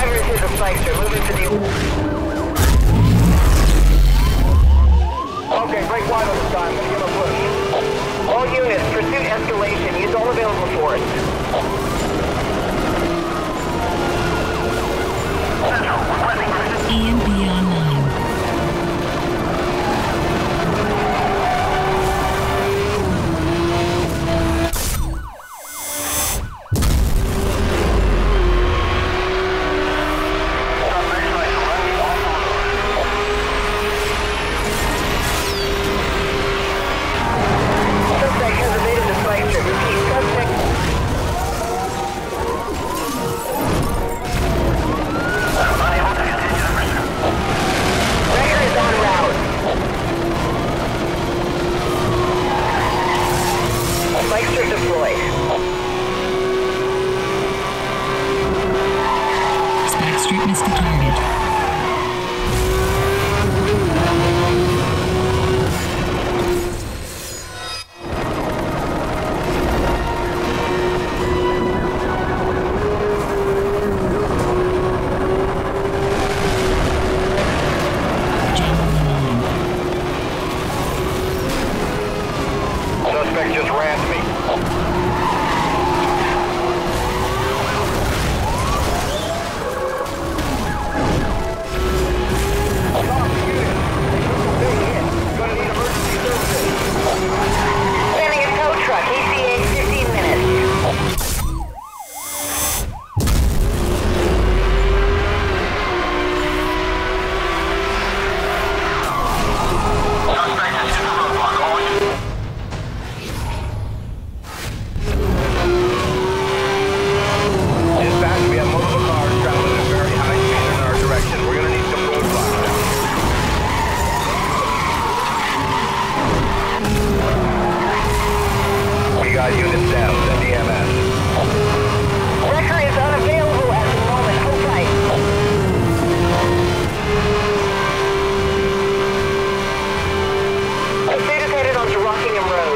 Survivors hit the spikes. They're moving to the... Okay, break wide on this time. I'm gonna give a push. All units, pursuit escalation. Use all available force. EMP online. Suspect has evaded the spike strip. Repeat, suspect... Wrecker is en route. Spike strip deployed. Spike strip missed the target. Suspect just rammed me. Sending a tow truck. ETA 15 minutes. Dispatch, we have multiple cars traveling at very high speed in our direction. We're gonna need some roadblocks now. We got units down, send EMS. Wrecker is unavailable at the moment. Hold tight. Pursuit is headed onto Rockingham Road.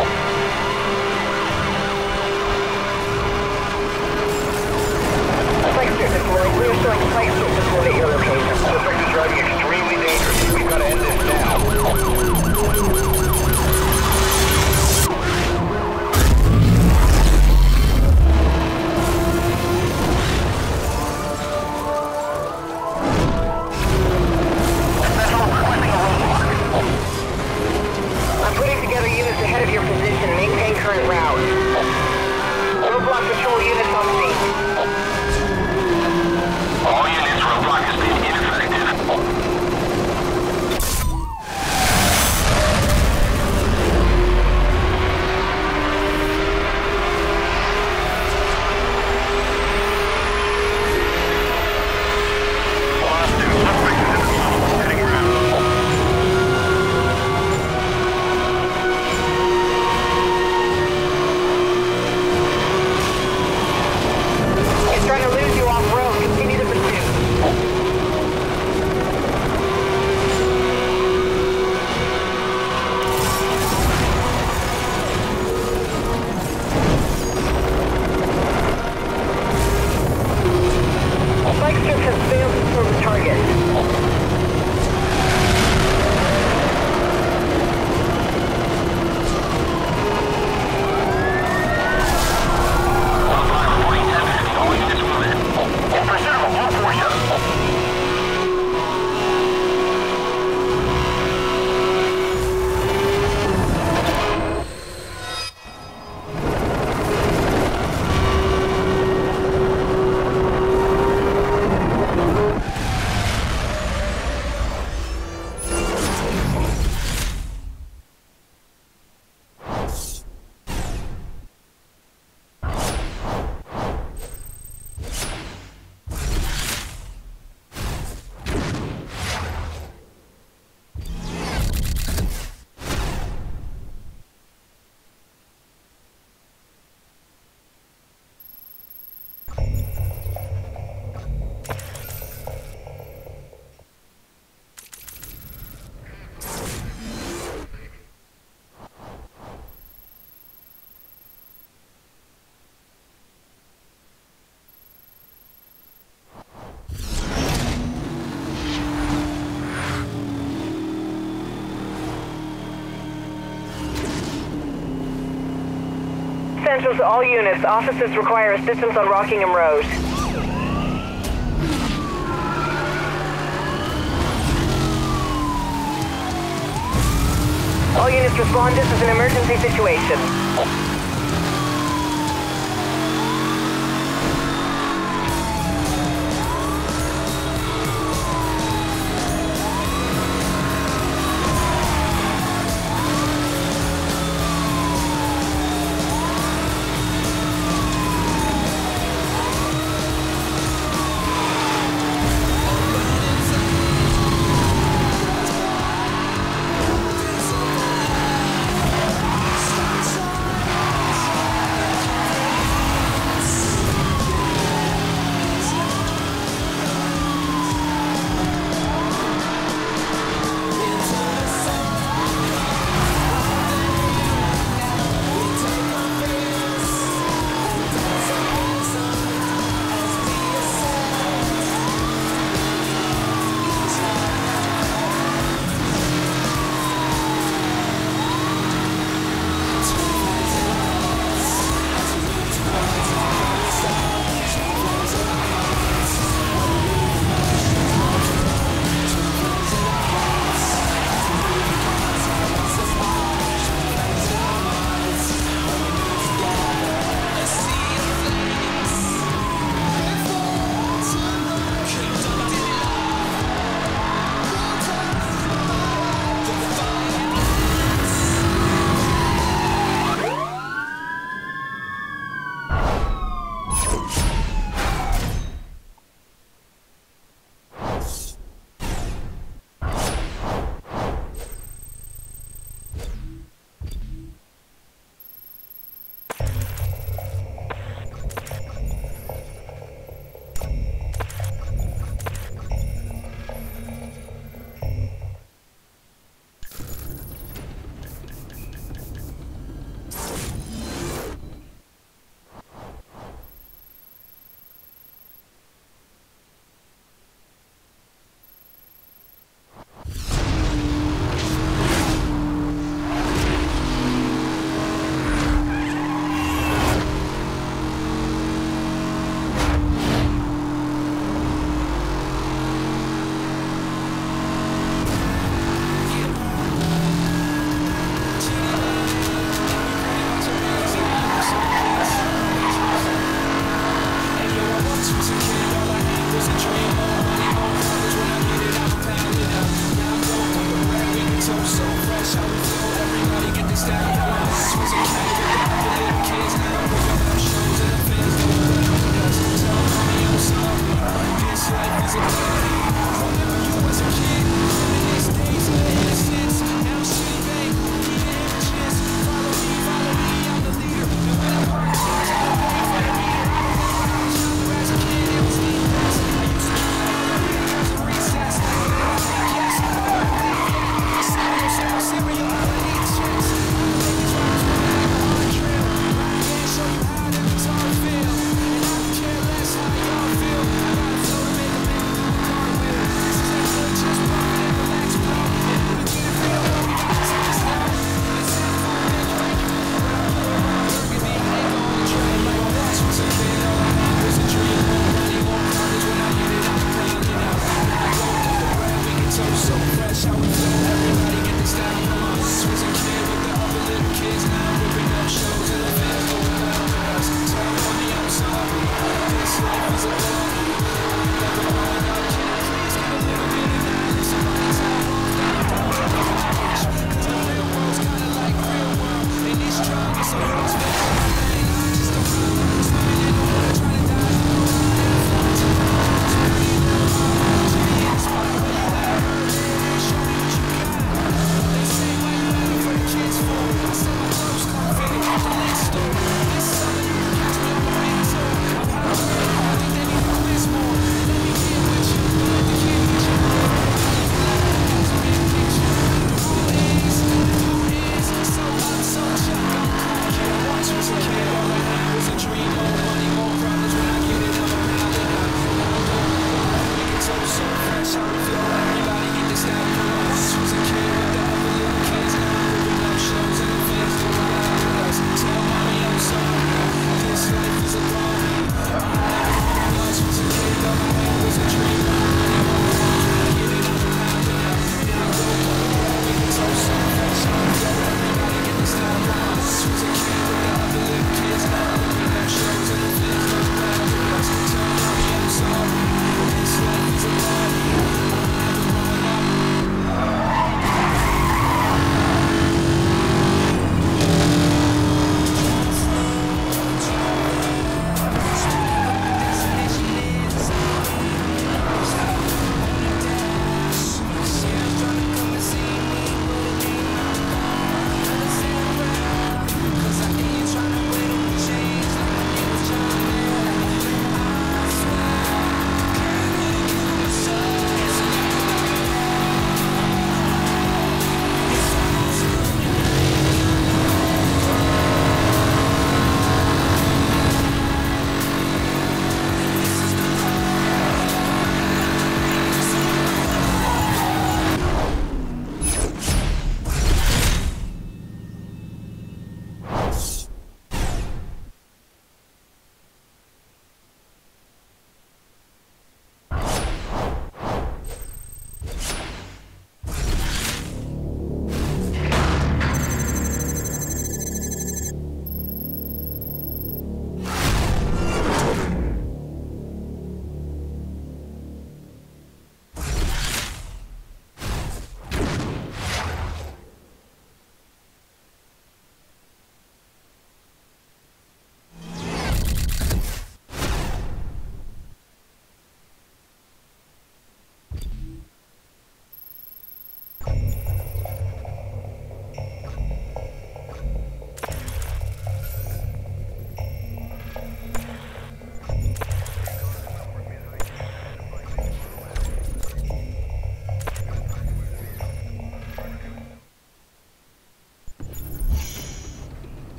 Spike strip deployed. We're showing spike strip deployed at your location. Suspect is driving extremely dangerous. We've got to end this now. I'm putting together units ahead of your position. Maintain current route. Roadblock patrol units on scene. All units, roadblock has been ineffective. It's trying to lose you off-road. Continue the pursuit. Spike strip has failed to kill the target. Attention to all units. Officers require assistance on Rockingham Road. All units respond. This is an emergency situation.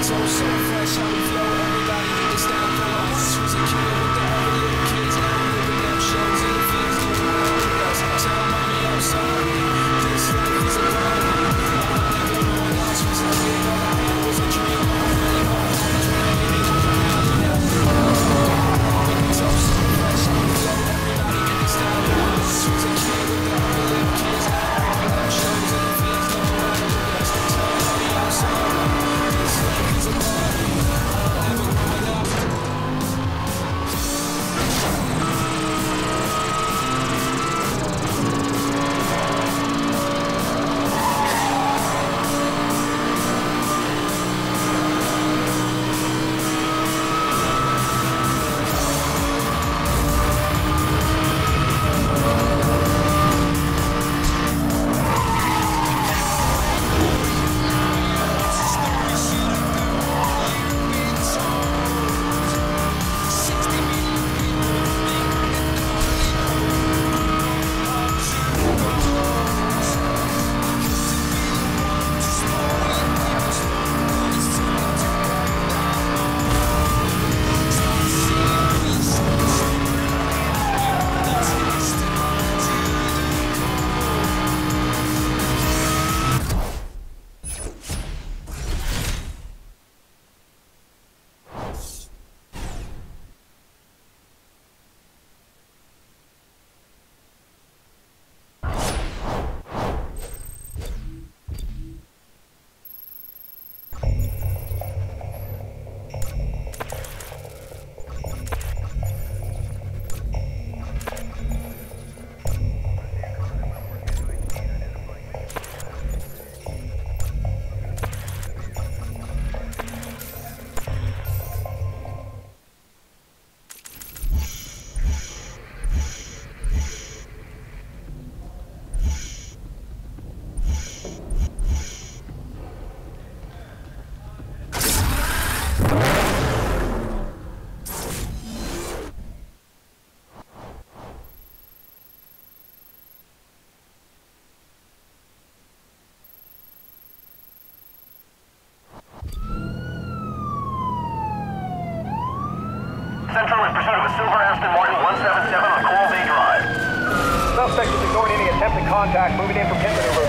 Central in pursuit of a silver Aston Martin 177 on Coral Bay Drive. Suspect is ignoring any attempted contact, moving in from pit maneuver.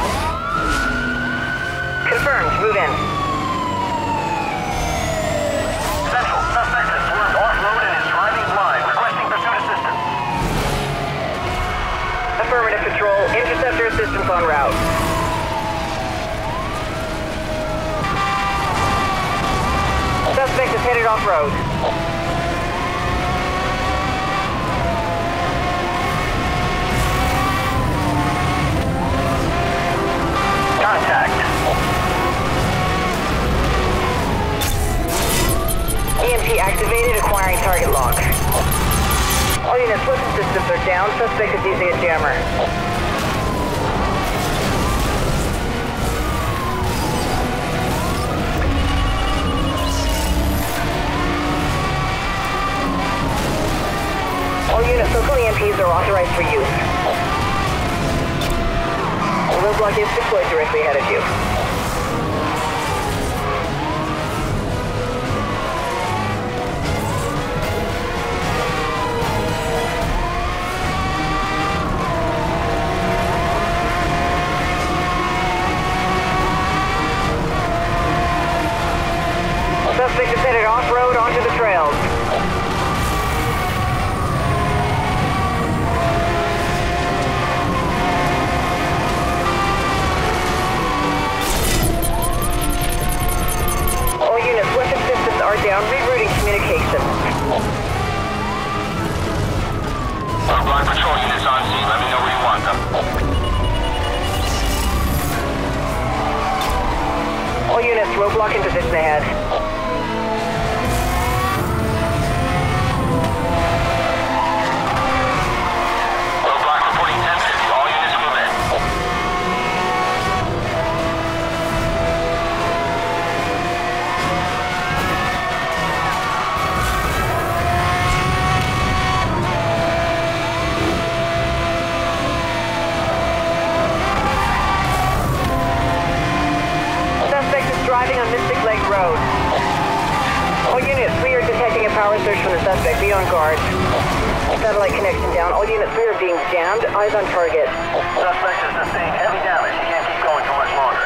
Confirmed. Move in. Central, suspect has swerved off-road and is driving blind, requesting pursuit assistance. Affirmative Patrol. Interceptor assistance en route. Suspect is headed off-road. Contact. EMP activated, acquiring target lock. All units, weapon systems are down. Suspect is using a jammer. All units, local EMPs are authorized for use. The roadblock is deployed directly ahead of you. Suspect is headed off-road onto the trails. All units, weapon systems are down, rerouting communication. Roadblock patrol units on scene. Let me know where you want them. All units, roadblock in position ahead. Roadblock reporting 1050. All units move in. Suspect is driving on Mystic Lake Road. power surge from the suspect. Be on guard. Satellite connection down. All units, we are being jammed. Eyes on target. Suspect has sustained heavy damage. He can't keep going for much longer.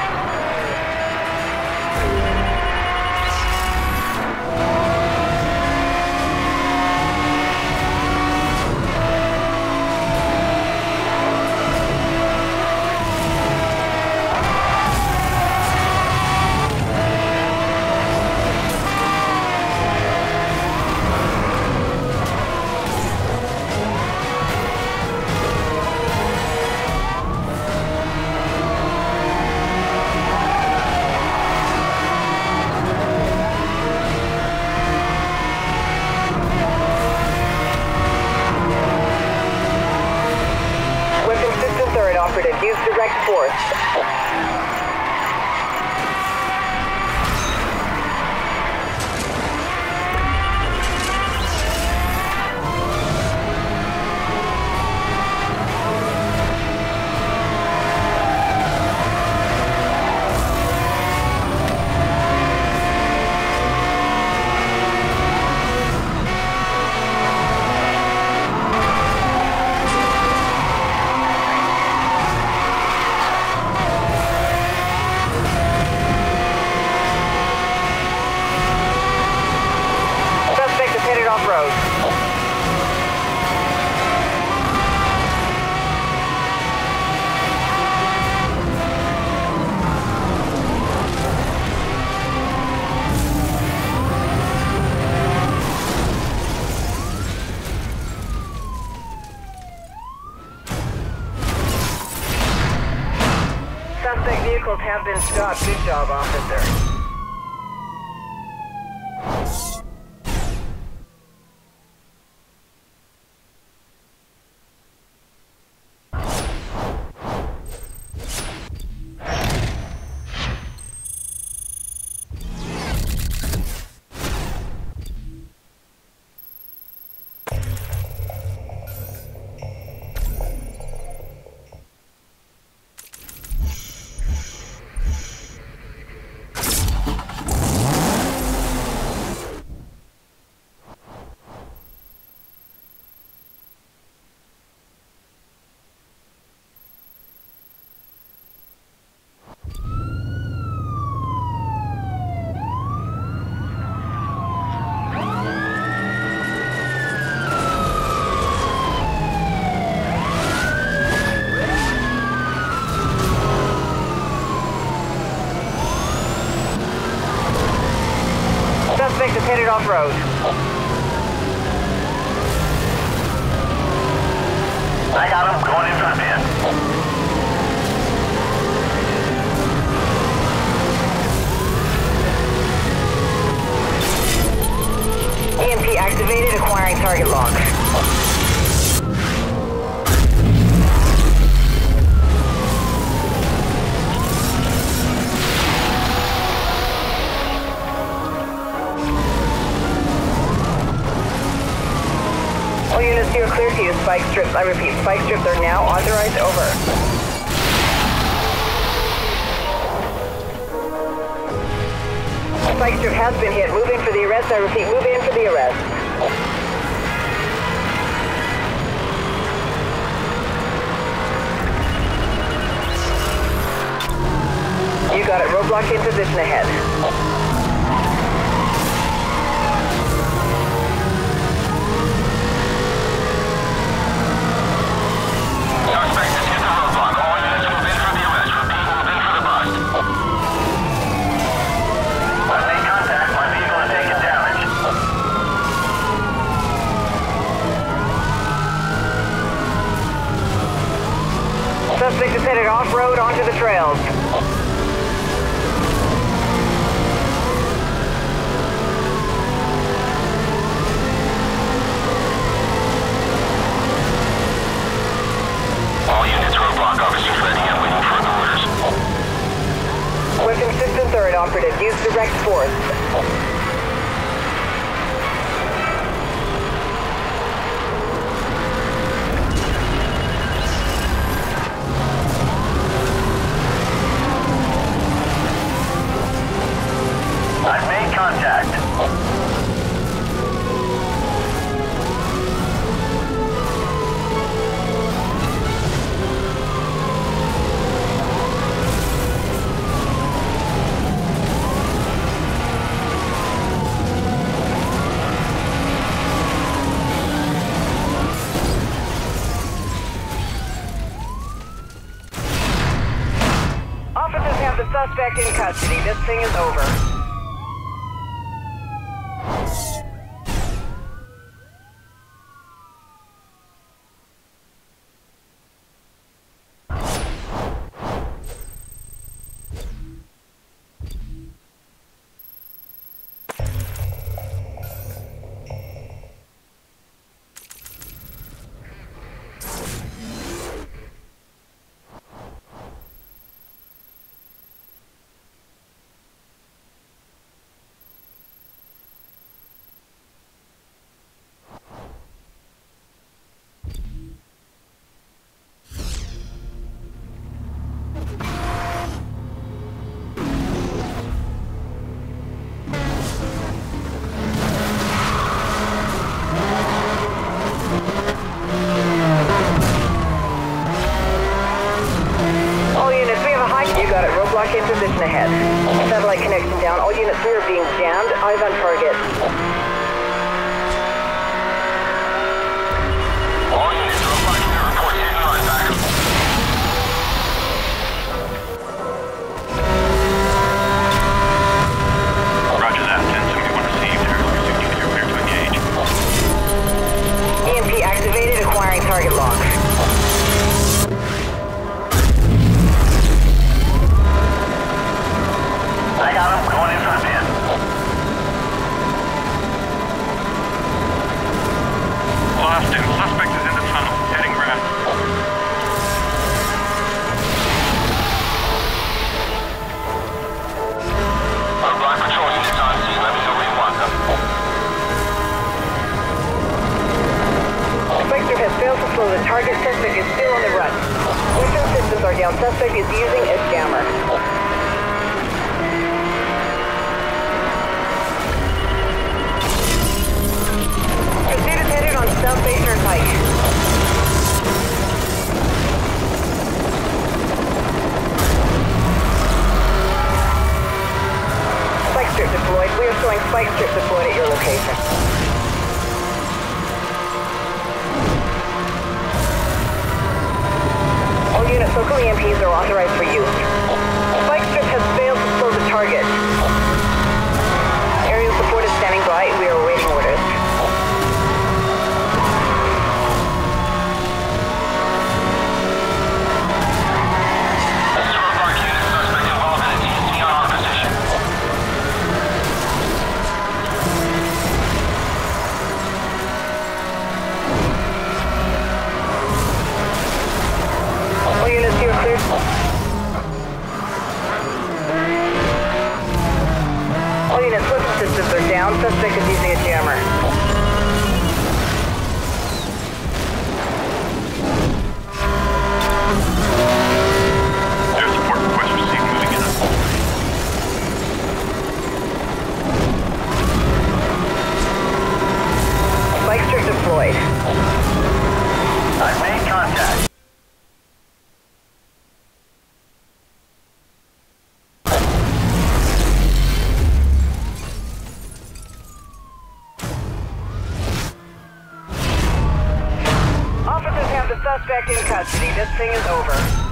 Use direct force. Off-road. Suspect vehicles have been stopped. Good job, officer. Suspect is headed off-road. I got him. Going in for the pin. EMP activated, acquiring target lock. All units, you are clear to use spike strips. I repeat, spike strips are now authorized. Over. Spike strip has been hit. Moving for the arrest. I repeat, move in for the arrest. You got it. Roadblock in position ahead. Suspect has hit the roadblock. All units move in for the arrest. Repeat, move in for the bust. I've made contact. My vehicle has taken damage. Suspect is headed off-road onto the trails. All units, roadblock officers ready and waiting for orders. Weapon system third operative. Use direct force. I've made contact. suspect in custody. This thing is over. Roadblock in position ahead. Satellite connection down. All units 3 are being jammed. Eyes on target. All units, roadblock unit report hidden on backup. Roger that. 1071 received. Aerial pursuit unit, you're clear to engage. EMP activated. Acquiring target lock. I got him. Going in front of him. Lost him. Suspect is in the tunnel. Heading west. Roadblock patrol units on scene. Let me know where you want them. Spectre has failed to slow the target. Suspect is still on the run. Weapon systems are down. Suspect is using a jammer. Pursuit is headed on South Bay Turnpike. Spike strip deployed. We are showing spike strip deployed at your location. All units, local EMPs are authorized for use. Spike strip has failed to slow the target. Aerial support is standing by. We are awaiting orders. All units, weapon systems are down. Suspect is using a jammer. Air support request received. Moving in. Spike strip deployed. I've made contact. Officers have the suspect in custody. This thing is over.